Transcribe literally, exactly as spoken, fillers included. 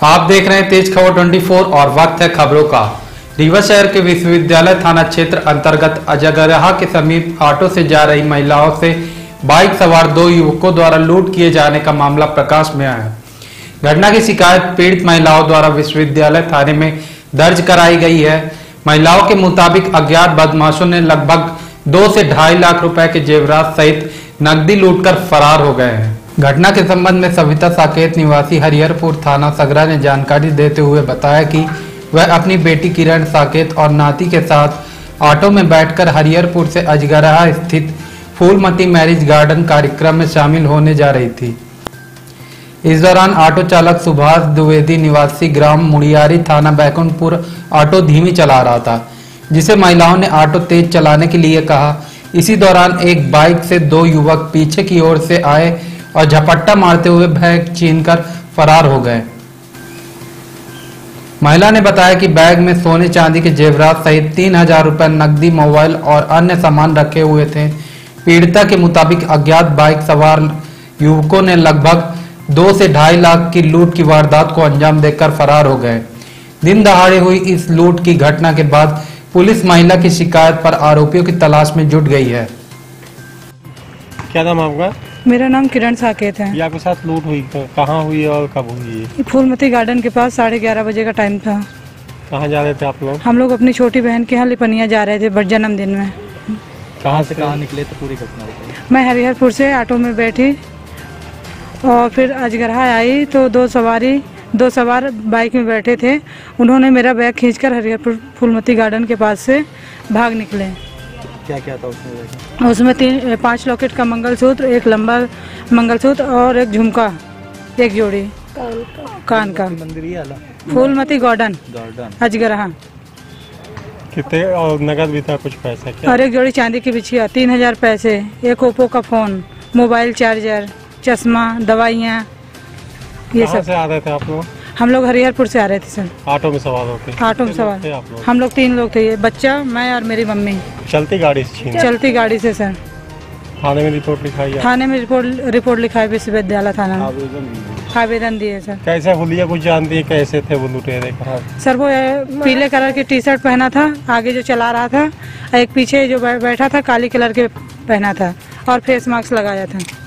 आप देख रहे हैं तेज खबर चौबीस और वक्त है खबरों का। रीवा शहर के विश्वविद्यालय थाना क्षेत्र अंतर्गत अजगराहा के समीप ऑटो से जा रही महिलाओं से बाइक सवार दो युवकों द्वारा लूट किए जाने का मामला प्रकाश में आया। घटना की शिकायत पीड़ित महिलाओं द्वारा विश्वविद्यालय थाने में दर्ज कराई गई है। महिलाओं के मुताबिक अज्ञात बदमाशों ने लगभग दो से ढाई लाख रुपए के जेवरात सहित नकदी लूटकर फरार हो गए हैं। घटना के संबंध में सविता साकेत निवासी हरिहरपुर थाना सगरा ने जानकारी देते हुए बताया कि वह अपनी बेटी किरण साकेत और नाती के साथ ऑटो में बैठकर हरिहरपुर से अजगराहा स्थित फूलमती मैरिज गार्डन कार्यक्रम में शामिल होने जा रही थी। इस दौरान ऑटो चालक सुभाष द्विवेदी निवासी ग्राम मुड़ियारी थाना बैकुंठपुर ऑटो धीमी चला रहा था, जिसे महिलाओं ने ऑटो तेज चलाने के लिए कहा। इसी दौरान एक बाइक से दो युवक पीछे की ओर से आए और झपट्टा मारते हुए बैग छीनकर फरार हो गए। महिला ने बताया कि बैग में सोने चांदी के जेवरात सहित तीन हजार रुपए नकदी, मोबाइल और अन्य सामान रखे हुए थे। पीड़िता के मुताबिक अज्ञात बाइक सवार युवकों ने लगभग दो से ढाई लाख की लूट की वारदात को अंजाम देकर फरार हो गए। दिन दहाड़े हुई इस लूट की घटना के बाद पुलिस महिला की शिकायत पर आरोपियों की तलाश में जुट गई है। क्या नाम आपका? मेरा नाम किरण साकेत है। ये आपके साथ लूट हुई, कहाँ हुई और कब हुई? फूलमती गार्डन के पास साढ़े ग्यारह बजे का टाइम था। कहाँ जा रहे थे आप लोग? हम लोग अपनी छोटी बहन के यहाँ लिपनिया जा रहे थे बट जन्मदिन में। कहाँ से कहाँ निकले तो पूरी घटना बताइए। मैं हरिहरपुर से ऑटो में बैठी और फिर अजगराहा आई तो दो सवारी दो सवार बाइक में बैठे थे। उन्होंने मेरा बैग खींचकर हरिहरपुर फूलमती गार्डन के पास से भाग निकले। क्या क्या था उसमें? उसमें तीन पांच लॉकेट का मंगलसूत्र, एक लंबा मंगलसूत्र और एक झुमका, एक जोड़ी कान का। मंदिर ही आला फूलमती गार्डन अजगराहा। कितने और नगद भी था कुछ पैसा क्या? और एक जोड़ी चांदी की बिछिया, तीन हजार पैसे, एक ओप्पो का फोन, मोबाइल चार्जर, चश्मा, दवाइयाँ, ये सब। से आ रहे थे आप लोग? हम लोग हरिहरपुर से आ रहे थे सर। ऑटो में सवार होते? ऑटो में सवार हम लोग तीन लोग थे, बच्चा, मैं और मेरी मम्मी। चलती गाड़ी से छीन? चलती गाड़ी से सर। थाने में रिपोर्ट लिखाई? थाने में रिपोर्ट रिपोर्ट लिखाई विश्वविद्यालय थाना में आवेदन दिए सर। कैसे हुलिया कुछ जानती है कैसे थे वो लुटेरे? कहाँ? सर वो पीले कलर की टी शर्ट पहना था, आगे जो चला रहा था, एक पीछे जो बैठा था काली कलर के पहना था और फेस मास्क लगाया था।